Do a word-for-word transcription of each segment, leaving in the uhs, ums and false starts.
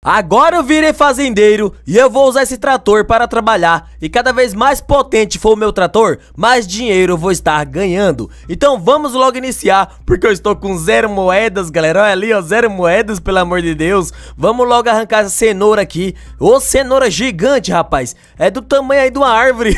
Agora eu virei fazendeiro e eu vou usar esse trator para trabalhar. E cada vez mais potente for o meu trator, mais dinheiro eu vou estar ganhando. Então vamos logo iniciar, porque eu estou com zero moedas, galera. Olha ali, ó, zero moedas, pelo amor de Deus. Vamos logo arrancar essa cenoura aqui. Ô, cenoura gigante, rapaz. É do tamanho aí de uma árvore.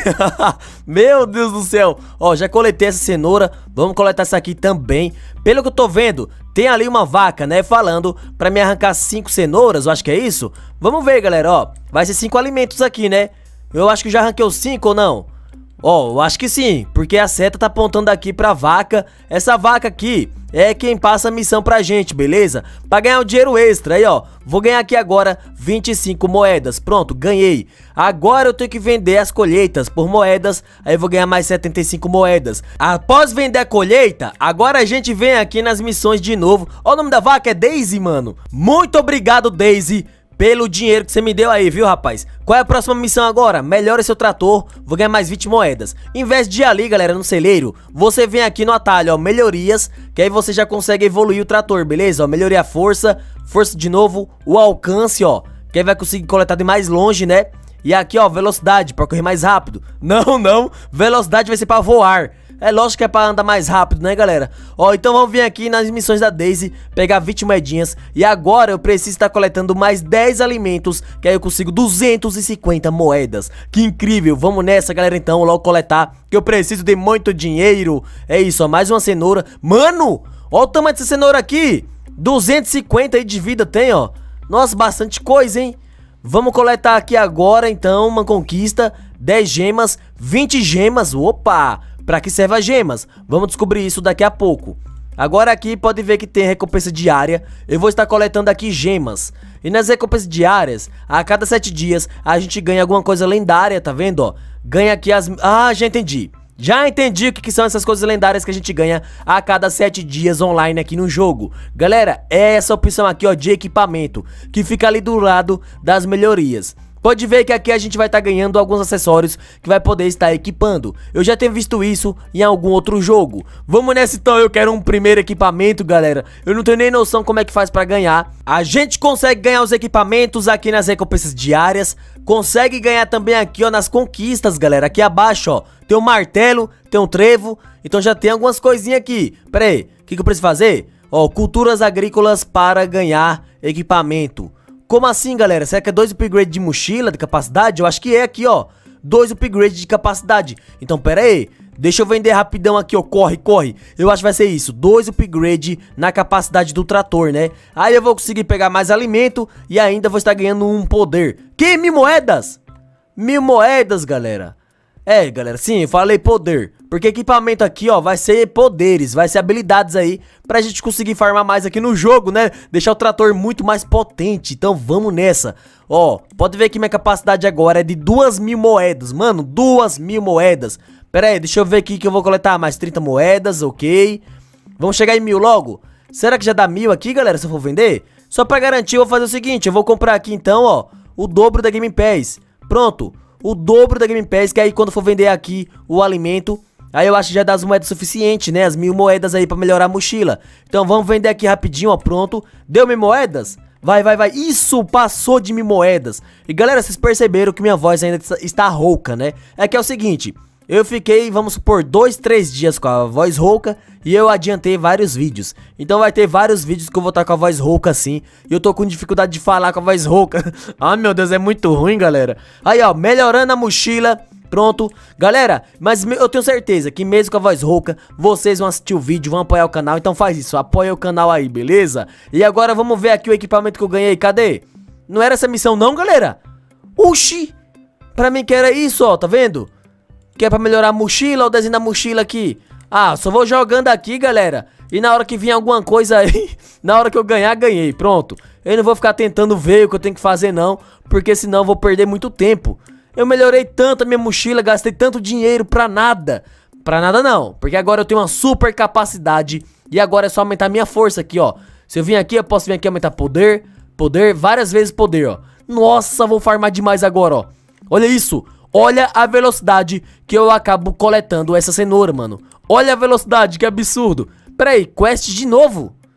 Meu Deus do céu. Ó, já coletei essa cenoura. Vamos coletar essa aqui também. Pelo que eu tô vendo, tem ali uma vaca, né, falando pra me arrancar cinco cenouras, eu acho que é isso. Vamos ver, galera, ó, vai ser cinco alimentos aqui, né. Eu acho que já arranquei os cinco ou não. Ó, eu acho que sim, porque a seta tá apontando aqui pra vaca. Essa vaca aqui é quem passa a missão pra gente, beleza? Pra ganhar um dinheiro extra, aí ó, vou ganhar aqui agora vinte e cinco moedas, pronto, ganhei. Agora eu tenho que vender as colheitas por moedas, aí eu vou ganhar mais setenta e cinco moedas. Após vender a colheita, agora a gente vem aqui nas missões de novo. Ó, o nome da vaca é Daisy, mano. Muito obrigado, Daisy, pelo dinheiro que você me deu aí, viu, rapaz? Qual é a próxima missão agora? Melhore seu trator, vou ganhar mais vinte moedas. Em vez de ir ali, galera, no celeiro, você vem aqui no atalho, ó, melhorias, que aí você já consegue evoluir o trator, beleza? Ó, melhorei a força, força de novo, o alcance, ó, que aí vai conseguir coletar de mais longe, né? E aqui, ó, velocidade, pra correr mais rápido. Não, não, velocidade vai ser pra voar. É lógico que é pra andar mais rápido, né, galera? Ó, então vamos vir aqui nas missões da Daisy, pegar vinte moedinhas. E agora eu preciso estar coletando mais dez alimentos, que aí eu consigo duzentas e cinquenta moedas. Que incrível, vamos nessa, galera, então, logo coletar, que eu preciso de muito dinheiro. É isso, ó, mais uma cenoura. Mano, ó o tamanho dessa cenoura aqui. duzentos e cinquenta aí de vida tem, ó. Nossa, bastante coisa, hein? Vamos coletar aqui agora, então, uma conquista. dez gemas, vinte gemas, opa! Pra que serve as gemas? Vamos descobrir isso daqui a pouco. Agora aqui pode ver que tem recompensa diária. Eu vou estar coletando aqui gemas. E nas recompensas diárias, a cada sete dias a gente ganha alguma coisa lendária, tá vendo, ó? Ganha aqui as... Ah, já entendi. Já entendi o que, que são essas coisas lendárias que a gente ganha a cada sete dias online aqui no jogo. Galera, é essa opção aqui, ó, de equipamento, que fica ali do lado das melhorias. Pode ver que aqui a gente vai estar ganhando alguns acessórios que vai poder estar equipando. Eu já tenho visto isso em algum outro jogo. Vamos nessa então, eu quero um primeiro equipamento, galera. Eu não tenho nem noção como é que faz pra ganhar. A gente consegue ganhar os equipamentos aqui nas recompensas diárias. Consegue ganhar também aqui, ó, nas conquistas, galera. Aqui abaixo, ó, tem um martelo, tem um trevo. Então já tem algumas coisinhas aqui. Pera aí, o que, que eu preciso fazer? Ó, culturas agrícolas para ganhar equipamento. Como assim, galera? Será que é dois upgrades de mochila, de capacidade? Eu acho que é aqui, ó. Dois upgrades de capacidade. Então, pera aí. Deixa eu vender rapidão aqui, ó. Corre, corre. Eu acho que vai ser isso. Dois upgrades na capacidade do trator, né? Aí eu vou conseguir pegar mais alimento e ainda vou estar ganhando um poder. Que? Mil moedas? Mil moedas, galera. É, galera, sim, eu falei poder. Porque equipamento aqui, ó, vai ser poderes, vai ser habilidades aí pra gente conseguir farmar mais aqui no jogo, né? Deixar o trator muito mais potente, então vamos nessa. Ó, pode ver que minha capacidade agora é de duas mil moedas, mano, duas mil moedas. Pera aí, deixa eu ver aqui que eu vou coletar mais trinta moedas, ok. Vamos chegar em mil logo. Será que já dá mil aqui, galera, se eu for vender? Só pra garantir, eu vou fazer o seguinte, eu vou comprar aqui então, ó, o dobro da Game Pass. Pronto. O dobro da Game Pass, que aí quando for vender aqui o alimento, aí eu acho que já dá as moedas suficientes, né? As mil moedas aí pra melhorar a mochila. Então vamos vender aqui rapidinho, ó, pronto. Deu mil moedas? Vai, vai, vai. Isso, passou de mil moedas. E galera, vocês perceberam que minha voz ainda está rouca, né? É que é o seguinte, eu fiquei, vamos supor, dois, três dias com a voz rouca e eu adiantei vários vídeos. Então vai ter vários vídeos que eu vou estar com a voz rouca assim. E eu tô com dificuldade de falar com a voz rouca. Ai, meu Deus, é muito ruim, galera. Aí, ó, melhorando a mochila. Pronto. Galera, mas eu tenho certeza que mesmo com a voz rouca, vocês vão assistir o vídeo, vão apoiar o canal. Então faz isso, apoia o canal aí, beleza? E agora vamos ver aqui o equipamento que eu ganhei. Cadê? Não era essa missão não, galera? Oxi! Pra mim que era isso, ó, tá vendo? Que é pra melhorar a mochila, ó, o desenho da mochila aqui. Ah, só vou jogando aqui, galera. E na hora que vir alguma coisa aí, na hora que eu ganhar, ganhei, pronto. Eu não vou ficar tentando ver o que eu tenho que fazer não, porque senão eu vou perder muito tempo. Eu melhorei tanto a minha mochila, gastei tanto dinheiro pra nada. Pra nada não, porque agora eu tenho uma super capacidade. E agora é só aumentar a minha força aqui, ó. Se eu vim aqui, eu posso vir aqui aumentar poder, poder, várias vezes poder, ó. Nossa, vou farmar demais agora, ó. Olha isso. Olha a velocidade que eu acabo coletando essa cenoura, mano. Olha a velocidade, que absurdo. Pera aí, quest de novo?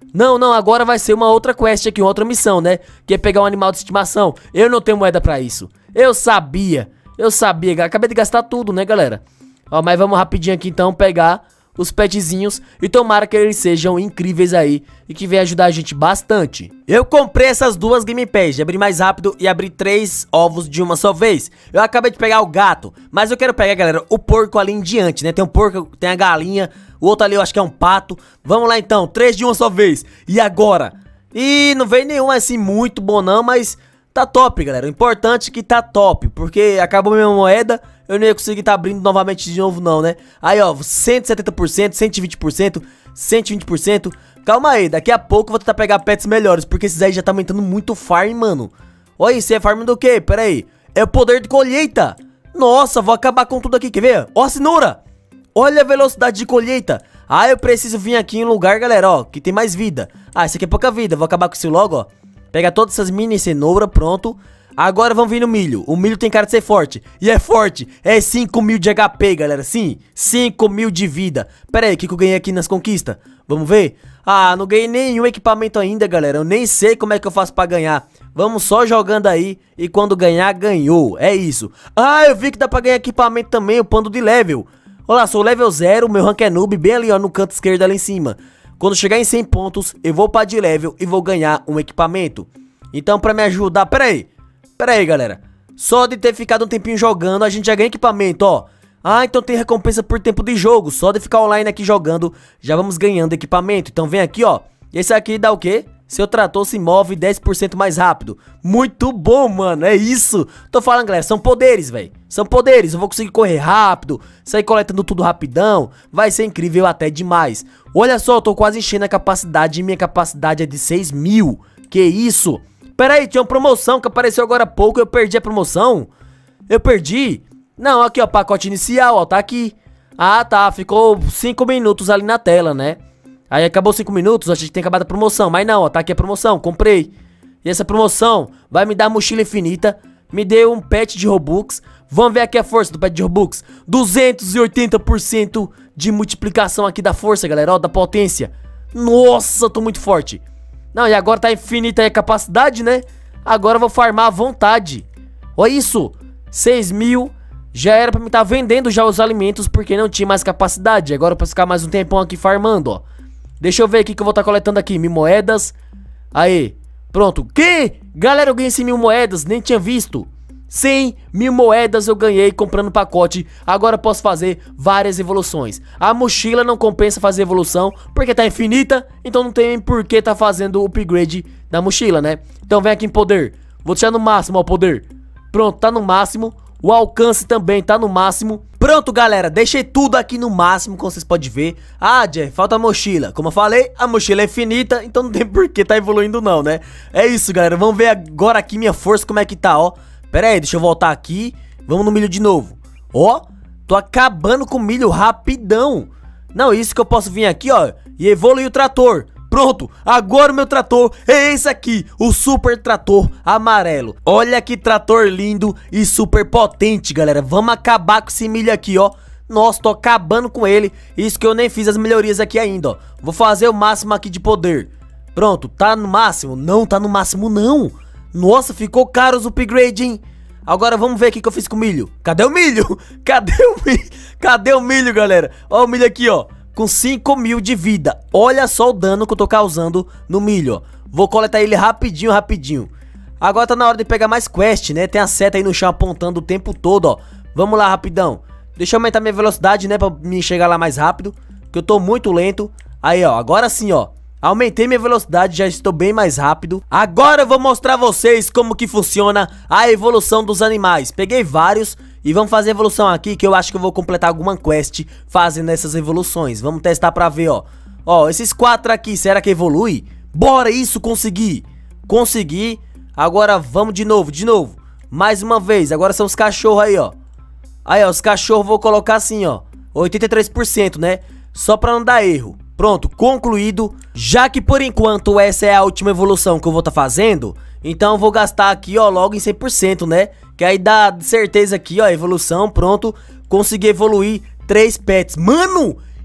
Não, não, agora vai ser uma outra quest aqui, uma outra missão, né? Que é pegar um animal de estimação. Eu não tenho moeda pra isso. Eu sabia, eu sabia, acabei de gastar tudo, né, galera? Ó, mas vamos rapidinho aqui, então, pegar os petzinhos e tomara que eles sejam incríveis aí e que venham ajudar a gente bastante. Eu comprei essas duas gamepads de abrir mais rápido e abrir três ovos de uma só vez. Eu acabei de pegar o gato, mas eu quero pegar, galera, o porco ali em diante, né? Tem um porco, tem a galinha, o outro ali eu acho que é um pato. Vamos lá então, três de uma só vez. E agora? E não veio nenhum assim muito bom não, mas tá top, galera. O importante é que tá top, porque acabou minha moeda, eu não ia conseguir tá abrindo novamente de novo não, né? Aí, ó, cento e setenta por cento, cento e vinte por cento, cento e vinte por cento. Calma aí, daqui a pouco eu vou tentar pegar pets melhores, porque esses aí já tá aumentando muito farm, mano. Olha isso, é farm do quê? Pera aí. É o poder de colheita. Nossa, vou acabar com tudo aqui, quer ver? Ó a cenoura. Olha a velocidade de colheita. Ah, eu preciso vir aqui em um lugar, galera, ó, que tem mais vida. Ah, isso aqui é pouca vida, vou acabar com isso logo, ó. Pega todas essas mini cenoura, pronto. Agora vamos vir no milho. O milho tem cara de ser forte. E é forte. É cinco mil de H P, galera. Sim, cinco mil de vida. Pera aí, o que, que eu ganhei aqui nas conquistas? Vamos ver? Ah, não ganhei nenhum equipamento ainda, galera. Eu nem sei como é que eu faço pra ganhar. Vamos só jogando aí. E quando ganhar, ganhou. É isso. Ah, eu vi que dá pra ganhar equipamento também. O pando de level. Olha lá, sou level zero. Meu rank é noob. Bem ali, ó, no canto esquerdo ali em cima. Quando chegar em cem pontos, eu vou pra de level e vou ganhar um equipamento. Então, pra me ajudar... Pera aí. Pera aí, galera. Só de ter ficado um tempinho jogando, a gente já ganha equipamento, ó. Ah, então tem recompensa por tempo de jogo. Só de ficar online aqui jogando, já vamos ganhando equipamento. Então vem aqui, ó. Esse aqui dá o quê? Seu trator se move dez por cento mais rápido. Muito bom, mano. É isso. Tô falando, galera. São poderes, velho. São poderes. Eu vou conseguir correr rápido, sair coletando tudo rapidão. Vai ser incrível até demais. Olha só, eu tô quase enchendo a capacidade. E minha capacidade é de seis mil. Que isso? Pera aí, tinha uma promoção que apareceu agora há pouco. Eu perdi a promoção? Eu perdi? Não, aqui ó, pacote inicial, ó, tá aqui. Ah, tá, ficou cinco minutos ali na tela, né? Aí acabou cinco minutos, achei que tem acabado a promoção. Mas não, ó, tá aqui a promoção, comprei. E essa promoção vai me dar mochila infinita. Me deu um pet de Robux. Vamos ver aqui a força do pet de Robux. duzentos e oitenta por cento de multiplicação aqui da força, galera, ó, da potência. Nossa, eu tô muito forte. Não, e agora tá infinita aí a capacidade, né? Agora eu vou farmar à vontade. Olha isso, seis mil. Já era pra me estar tá vendendo já os alimentos, porque não tinha mais capacidade. Agora eu posso ficar mais um tempão aqui farmando, ó. Deixa eu ver aqui que eu vou estar tá coletando aqui. Mil moedas. Aí, pronto. Que? Galera, eu ganhei cem mil moedas, nem tinha visto. cem mil moedas eu ganhei comprando pacote. Agora eu posso fazer várias evoluções. A mochila não compensa fazer evolução, porque tá infinita. Então não tem por que tá fazendo o upgrade da mochila, né? Então vem aqui em poder. Vou deixar no máximo, ó, o poder. Pronto, tá no máximo. O alcance também tá no máximo. Pronto, galera, deixei tudo aqui no máximo, como vocês podem ver. Ah, Jeff, falta a mochila. Como eu falei, a mochila é infinita, então não tem por que tá evoluindo não, né? É isso, galera, vamos ver agora aqui minha força, como é que tá, ó. Pera aí, deixa eu voltar aqui. Vamos no milho de novo. Ó, tô acabando com o milho rapidão. Não, isso que eu posso vir aqui, ó, e evoluir o trator. Pronto, agora o meu trator é esse aqui, o super trator amarelo. Olha que trator lindo e super potente, galera. Vamos acabar com esse milho aqui, ó. Nossa, tô acabando com ele. Isso que eu nem fiz as melhorias aqui ainda, ó. Vou fazer o máximo aqui de poder. Pronto, tá no máximo? Não, tá no máximo não. Nossa, ficou caro os upgrades, hein? Agora vamos ver o que que eu fiz com o milho. Cadê o milho? Cadê o milho? Cadê o milho, galera? Ó o milho aqui, ó. Com cinco mil de vida. Olha só o dano que eu tô causando no milho, ó. Vou coletar ele rapidinho, rapidinho. Agora tá na hora de pegar mais quest, né? Tem a seta aí no chão apontando o tempo todo, ó. Vamos lá, rapidão. Deixa eu aumentar minha velocidade, né? Pra me chegar lá mais rápido, que eu tô muito lento. Aí, ó. Agora sim, ó. Aumentei minha velocidade, já estou bem mais rápido. Agora eu vou mostrar a vocês como que funciona a evolução dos animais. Peguei vários e vamos fazer a evolução aqui, que eu acho que eu vou completar alguma quest fazendo essas evoluções. Vamos testar pra ver, ó. Ó, esses quatro aqui, será que evolui? Bora, isso, consegui. Consegui. Agora vamos de novo, de novo. Mais uma vez, agora são os cachorros aí, ó. Aí, ó, os cachorros vou colocar assim, ó. oitenta e três por cento, né? Só pra não dar erro. Pronto, concluído. Já que por enquanto essa é a última evolução que eu vou estar tá fazendo, então eu vou gastar aqui, ó, logo em cem por cento, né? Que aí dá certeza aqui, ó, evolução, pronto. Consegui evoluir três pets. Mano,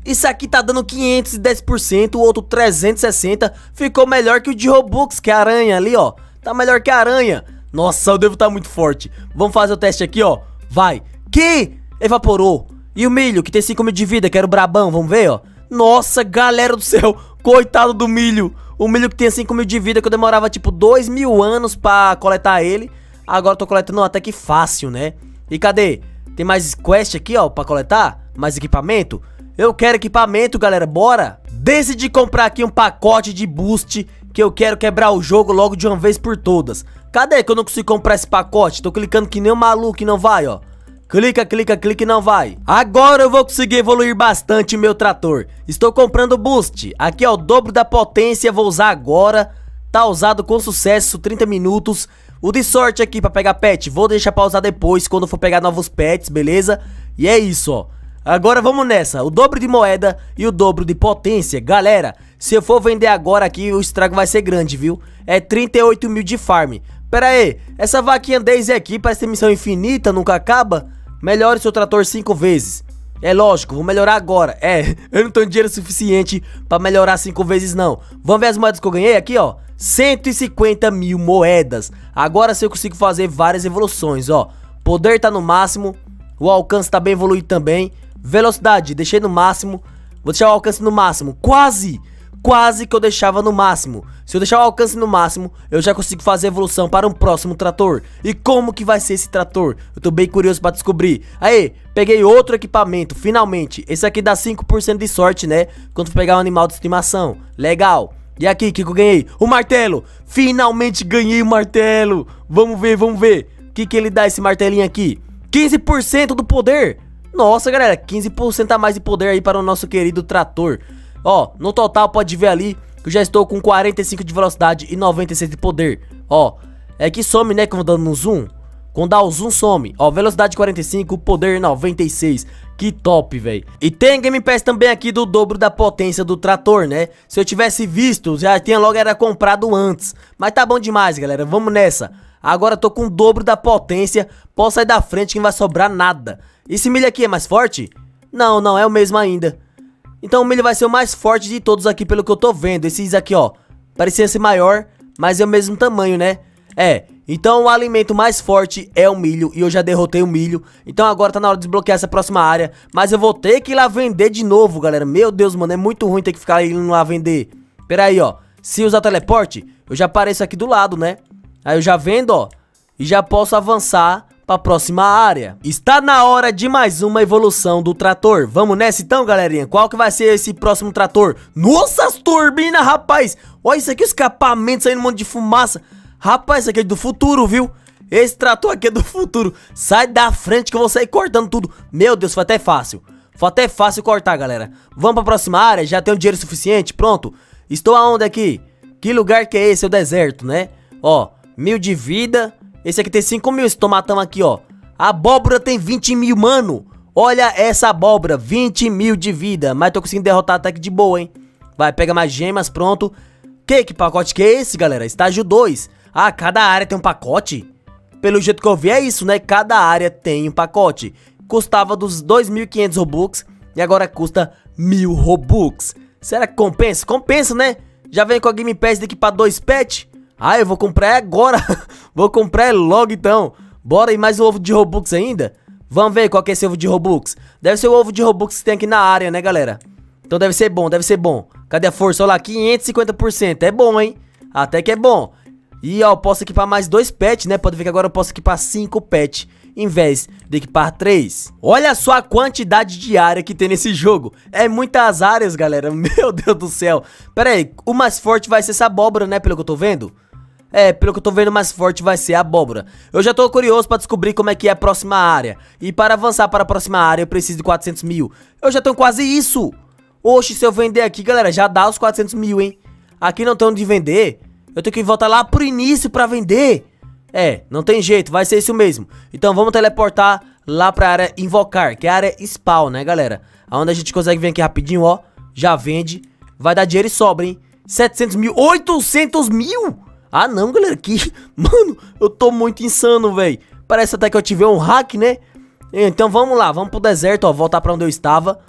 Isso aqui tá dando quinhentos e dez por cento, o outro trezentos e sessenta. Ficou melhor que o de Robux, que é a aranha ali, ó. Tá melhor que a aranha. Nossa, eu devo estar muito forte. Vamos fazer o teste aqui, ó. Vai. Que? Evaporou. E o milho, que tem cinco mil de vida, que era o brabão, vamos ver, ó. Nossa, galera do céu. Coitado do milho. O milho que tem cinco mil de vida, que eu demorava tipo dois mil anos pra coletar ele. Agora eu tô coletando até que fácil, né? E cadê? Tem mais quest aqui, ó, pra coletar? Mais equipamento? Eu quero equipamento, galera, bora! Decidi comprar aqui um pacote de boost, que eu quero quebrar o jogo logo de uma vez por todas. Cadê que eu não consigo comprar esse pacote? Tô clicando que nem um maluco e não vai, ó. Clica, clica, clica e não vai. Agora eu vou conseguir evoluir bastante o meu trator. Estou comprando boost. Aqui é o dobro da potência, vou usar agora. Tá usado com sucesso, trinta minutos. O de sorte aqui pra pegar pet, vou deixar pra usar depois, quando for pegar novos pets, beleza? E é isso, ó. Agora vamos nessa, o dobro de moeda e o dobro de potência. Galera, se eu for vender agora aqui, o estrago vai ser grande, viu? É trinta e oito mil de farm. Pera aí, essa vaquinha Daisy aqui parece ter missão infinita, nunca acaba? Melhore seu trator cinco vezes. É lógico, vou melhorar agora. É, eu não tenho dinheiro suficiente pra melhorar cinco vezes não. Vamos ver as moedas que eu ganhei aqui, ó. cento e cinquenta mil moedas. Agora sim eu consigo fazer várias evoluções, ó. Poder tá no máximo. O alcance tá bem evoluído também. Velocidade, deixei no máximo. Vou deixar o alcance no máximo. Quase, quase que eu deixava no máximo. Se eu deixar o alcance no máximo, eu já consigo fazer evolução para um próximo trator. E como que vai ser esse trator? Eu tô bem curioso pra descobrir. Aí, peguei outro equipamento, finalmente. Esse aqui dá cinco por cento de sorte, né? Quando for pegar um animal de estimação. Legal. E aqui, o que, que eu ganhei? O martelo. Finalmente ganhei o martelo. Vamos ver, vamos ver. O que, que ele dá esse martelinho aqui? quinze por cento do poder. Nossa, galera, quinze por cento a mais de poder aí para o nosso querido trator. Ó, no total pode ver ali que eu já estou com quarenta e cinco de velocidade e noventa e seis de poder. Ó, é que some, né, que eu vou dando no zoom. Quando dá o zoom, some. Ó, velocidade quarenta e cinco, poder noventa e seis. Que top, velho. E tem Game Pass também aqui do dobro da potência do trator, né? Se eu tivesse visto, já tinha logo era comprado antes. Mas tá bom demais, galera. Vamos nessa. Agora tô com o dobro da potência. Posso sair da frente que não vai sobrar nada. Esse milho aqui é mais forte? Não, não, é o mesmo ainda. Então o milho vai ser o mais forte de todos aqui, pelo que eu tô vendo. Esses aqui, ó, parecia ser maior, mas é o mesmo tamanho, né? É, então o alimento mais forte é o milho. E eu já derrotei o milho. Então agora tá na hora de desbloquear essa próxima área. Mas eu vou ter que ir lá vender de novo, galera. Meu Deus, mano, é muito ruim ter que ficar indo lá vender. Pera aí, ó. Se usar teleporte, eu já apareço aqui do lado, né? Aí eu já vendo, ó. E já posso avançar pra próxima área. Está na hora de mais uma evolução do trator. Vamos nessa então, galerinha. Qual que vai ser esse próximo trator? Nossa, as turbinas, rapaz. Olha isso aqui, escapamento saindo um monte de fumaça. Rapaz, isso aqui é do futuro, viu? Esse trator aqui é do futuro. Sai da frente que eu vou sair cortando tudo. Meu Deus, foi até fácil. Foi até fácil cortar, galera. Vamos pra próxima área, já tenho dinheiro suficiente, pronto. Estou aonde aqui? Que lugar que é esse? É o deserto, né? Ó, mil de vida. Esse aqui tem cinco mil, esse tomatão aqui, ó. A abóbora tem vinte mil, mano. Olha essa abóbora, vinte mil de vida. Mas tô conseguindo derrotar até que de boa, hein. Vai, pega mais gemas, pronto. Que, que pacote que é esse, galera? Estágio dois. Ah, cada área tem um pacote? Pelo jeito que eu vi é isso, né? Cada área tem um pacote. Custava dos dois mil e quinhentos Robux e agora custa mil Robux. Será que compensa? Compensa, né? Já vem com a Game Pass daqui pra dois pets. Ah, eu vou comprar agora. Vou comprar logo então. Bora, e mais um ovo de Robux ainda? Vamos ver qual que é esse ovo de Robux. Deve ser o ovo de Robux que tem aqui na área, né, galera? Então deve ser bom, deve ser bom. Cadê a força? Olha lá, quinhentos e cinquenta por cento. É bom, hein? Até que é bom. E ó, eu posso equipar mais dois pets, né? Pode ver que agora eu posso equipar cinco pets em vez de equipar três. Olha só a quantidade de área que tem nesse jogo. É muitas áreas, galera. Meu Deus do céu. Pera aí, o mais forte vai ser essa abóbora, né? Pelo que eu tô vendo. É, pelo que eu tô vendo, mais forte vai ser a abóbora. Eu já tô curioso pra descobrir como é que é a próxima área. E para avançar para a próxima área, eu preciso de quatrocentos mil. Eu já tenho quase isso. Oxe, se eu vender aqui, galera, já dá os quatrocentos mil, hein? Aqui não tem onde vender. Eu tenho que voltar lá pro início pra vender. É, não tem jeito, vai ser isso mesmo. Então vamos teleportar lá pra área invocar, que é a área spawn, né, galera? Onde a gente consegue vir aqui rapidinho, ó. Já vende. Vai dar dinheiro e sobra, hein? setecentos mil, oitocentos mil? Ah, não, galera, que... Mano, eu tô muito insano, velho. Parece até que eu tive um hack, né? Então vamos lá, vamos pro deserto, ó, voltar pra onde eu estava.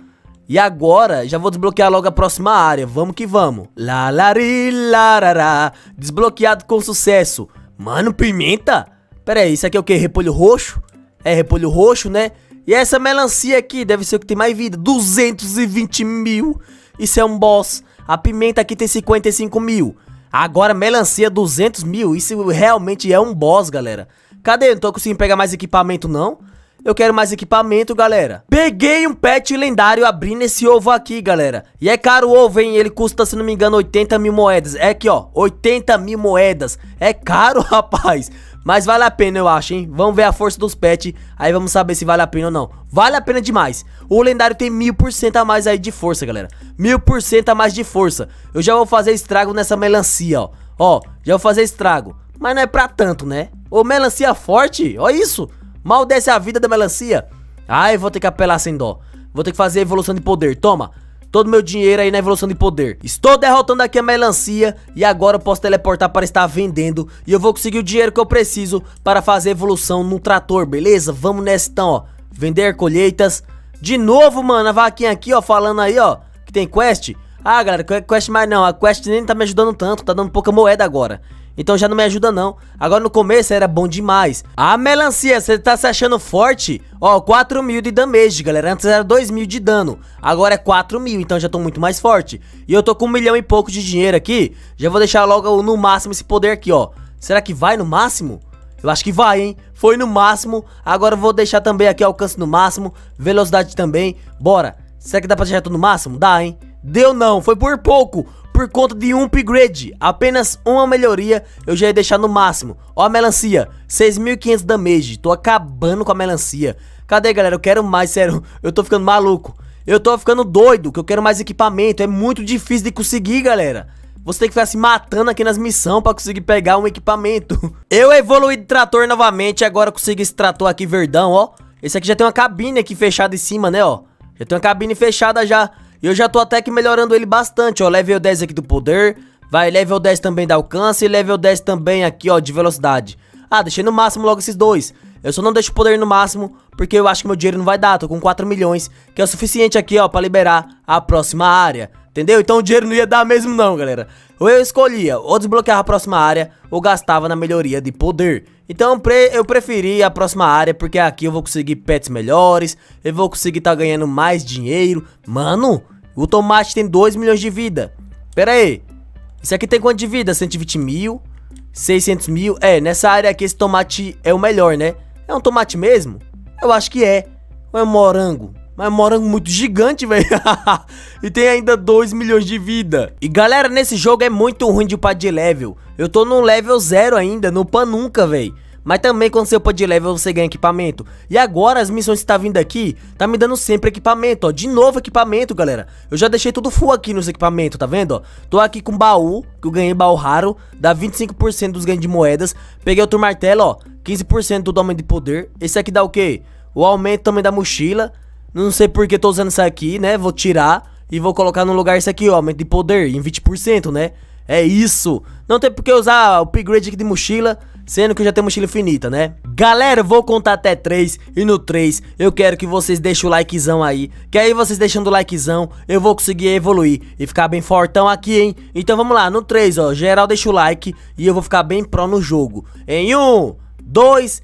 E agora, já vou desbloquear logo a próxima área. Vamos que vamos. Lalari, larará. Desbloqueado com sucesso. Mano, pimenta? Pera aí, isso aqui é o que? Repolho roxo? É, repolho roxo, né? E essa melancia aqui deve ser o que tem mais vida. duzentos e vinte mil. Isso é um boss. A pimenta aqui tem cinquenta e cinco mil. Agora, melancia duzentos mil. Isso realmente é um boss, galera. Cadê? Não tô conseguindo pegar mais equipamento, não. Eu quero mais equipamento, galera. Peguei um pet lendário abrindo esse ovo aqui, galera. E é caro o ovo, hein? Ele custa, se não me engano, oitenta mil moedas. É aqui, ó, oitenta mil moedas. É caro, rapaz. Mas vale a pena, eu acho, hein? Vamos ver a força dos pets. Aí vamos saber se vale a pena ou não. Vale a pena demais. O lendário tem mil por cento a mais aí de força, galera. Mil por cento a mais de força. Eu já vou fazer estrago nessa melancia, ó. Ó, já vou fazer estrago. Mas não é pra tanto, né? Ô, melancia forte, ó isso. Mal desce a vida da melancia. Ai, vou ter que apelar sem dó. Vou ter que fazer a evolução de poder. Toma, todo meu dinheiro aí na evolução de poder. Estou derrotando aqui a melancia. E agora eu posso teleportar para estar vendendo. E eu vou conseguir o dinheiro que eu preciso para fazer evolução no trator, beleza? Vamos nessa então, ó. Vender colheitas. De novo, mano, a vaquinha aqui, ó, falando aí, ó, que tem quest. Ah, galera, quest mais não. A quest nem tá me ajudando tanto. Tá dando pouca moeda agora. Então já não me ajuda não. Agora no começo era bom demais. A melancia, você tá se achando forte? Ó, quatro mil de damage, galera. Antes era dois mil de dano. Agora é quatro mil, então já tô muito mais forte. E eu tô com um milhão e pouco de dinheiro aqui. Já vou deixar logo no máximo esse poder aqui, ó. Será que vai no máximo? Eu acho que vai, hein? Foi no máximo. Agora eu vou deixar também aqui alcance no máximo. Velocidade também. Bora. Será que dá pra deixar tudo no máximo? Dá, hein? Deu não, foi por pouco. Por conta de um upgrade, apenas uma melhoria, eu já ia deixar no máximo. Ó a melancia, seis mil e quinhentos damage, tô acabando com a melancia. Cadê, galera? Eu quero mais, sério, eu tô ficando maluco. Eu tô ficando doido, que eu quero mais equipamento, é muito difícil de conseguir, galera. Você tem que ficar se matando aqui nas missões pra conseguir pegar um equipamento. Eu evoluí de trator novamente, agora consegui esse trator aqui verdão, ó. Esse aqui já tem uma cabine aqui fechada em cima, né, ó. Já tem uma cabine fechada já. E eu já tô até que melhorando ele bastante, ó. Level dez aqui do poder. Vai, level dez também da alcance. E level dez também aqui, ó, de velocidade. Ah, deixei no máximo logo esses dois. Eu só não deixo o poder no máximo porque eu acho que meu dinheiro não vai dar. Tô com quatro milhões, que é o suficiente aqui, ó, pra liberar a próxima área. Entendeu? Então o dinheiro não ia dar mesmo não, galera. Ou eu escolhia ou desbloquear a próxima área ou gastava na melhoria de poder. Então eu preferi a próxima área porque aqui eu vou conseguir pets melhores. Eu vou conseguir tá ganhando mais dinheiro. Mano, o tomate tem dois milhões de vida. Pera aí. Isso aqui tem quanto de vida? cento e vinte mil? seiscentos mil? É, nessa área aqui esse tomate é o melhor, né? É um tomate mesmo? Eu acho que é. Ou é um morango? Mas é um morango muito gigante, velho. E tem ainda dois milhões de vida. E galera, nesse jogo é muito ruim de upar de level. Eu tô no level zero ainda, não upa nunca, velho. Mas também quando você upa de level você ganha equipamento. E agora as missões que tá vindo aqui tá me dando sempre equipamento, ó. De novo equipamento, galera. Eu já deixei tudo full aqui nos equipamentos, tá vendo, ó? Tô aqui com baú, que eu ganhei baú raro. Dá vinte e cinco por cento dos ganhos de moedas. Peguei outro martelo, ó. quinze por cento do aumento de poder. Esse aqui dá o quê? O aumento também da mochila. Não sei porque tô usando isso aqui, né? Vou tirar e vou colocar no lugar isso aqui, ó. Aumento de poder em vinte por cento, né? É isso. Não tem por que usar o upgrade aqui de mochila, sendo que eu já tenho mochila infinita, né? Galera, eu vou contar até três. E no três eu quero que vocês deixem o likezão aí. Que aí vocês deixando o likezão, eu vou conseguir evoluir e ficar bem fortão aqui, hein? Então vamos lá, no três, ó. Geral deixa o like e eu vou ficar bem pró no jogo. Em um, dois,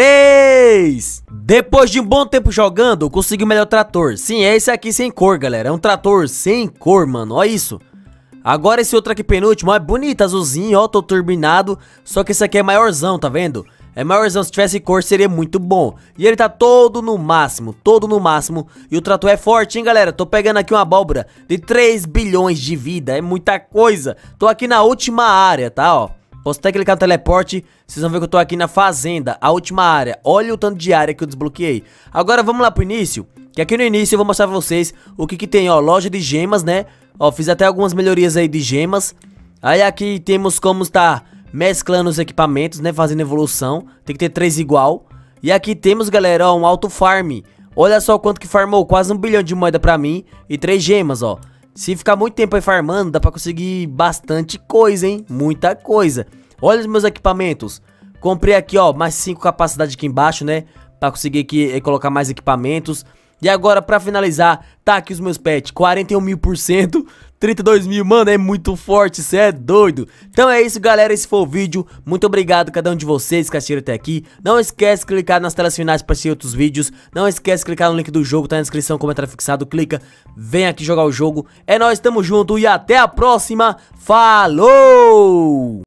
três. Depois de um bom tempo jogando, eu consegui o melhor trator. Sim, é esse aqui sem cor, galera. É um trator sem cor, mano. Olha isso. Agora esse outro aqui penúltimo, ó, é bonito, azulzinho, ó, tô turbinado. Só que esse aqui é maiorzão, tá vendo? É maiorzão, se tivesse cor seria muito bom. E ele tá todo no máximo, todo no máximo. E o trator é forte, hein, galera? Tô pegando aqui uma abóbora de três bilhões de vida, é muita coisa. Tô aqui na última área, tá, ó. Posso até clicar no teleporte, vocês vão ver que eu tô aqui na fazenda, a última área. Olha o tanto de área que eu desbloqueei. Agora vamos lá pro início, que aqui no início eu vou mostrar pra vocês o que que tem, ó. Loja de gemas, né? Ó, fiz até algumas melhorias aí de gemas. Aí aqui temos como estar mesclando os equipamentos, né? Fazendo evolução. Tem que ter três igual. E aqui temos, galera, ó, um auto farm. Olha só quanto que farmou, quase um bilhão de moeda pra mim. E três gemas, ó. Se ficar muito tempo aí farmando, dá pra conseguir bastante coisa, hein? Muita coisa. Olha os meus equipamentos. Comprei aqui, ó, mais cinco capacidades aqui embaixo, né? Pra conseguir aqui, colocar mais equipamentos. E agora, pra finalizar, tá aqui os meus pets, quarenta e um mil por cento, trinta e dois mil, mano, é muito forte, cê é doido. Então é isso, galera, esse foi o vídeo. Muito obrigado a cada um de vocês que assistiram até aqui. Não esquece de clicar nas telas finais pra assistir outros vídeos. Não esquece de clicar no link do jogo, tá na descrição, comentário fixado. Clica, vem aqui jogar o jogo. É nóis, tamo junto e até a próxima. Falou!